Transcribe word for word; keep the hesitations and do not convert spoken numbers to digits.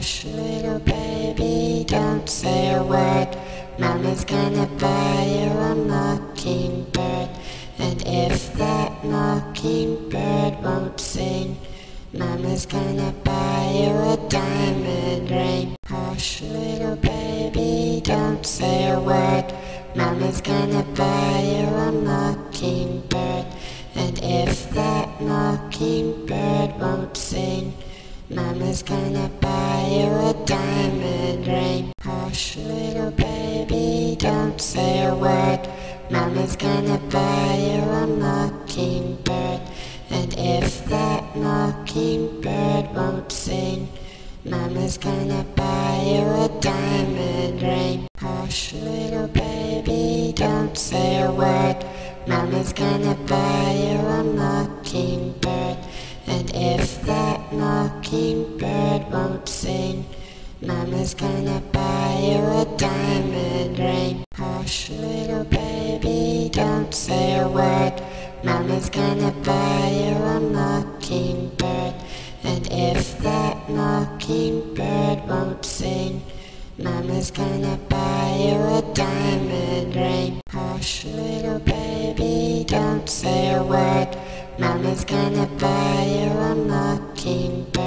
Hush, little baby, don't say a word. Mama's gonna buy you a mockingbird. And if that mockingbird won't sing, Mama's gonna buy you a diamond ring. Hush, little baby, don't say a word. Mama's gonna buy you a mockingbird. And if that mockingbird won't sing, Mama's gonna buy you a diamond ring. Hush, little baby, don't say a word. Mama's gonna buy you a mockingbird. And if that mockingbird won't sing, Mama's gonna buy you a diamond ring. Hush, little baby, don't say a word. Mama's gonna buy you a mockingbird. And if that mockingbird won't sing, Mama's gonna buy you a diamond ring. Hush, little baby, don't say a word. Mama's gonna buy you a mockingbird. And if that mockingbird won't sing, Mama's gonna buy you a diamond ring. Hush, little baby, don't say a word. Mama's gonna buy you a mockingbird.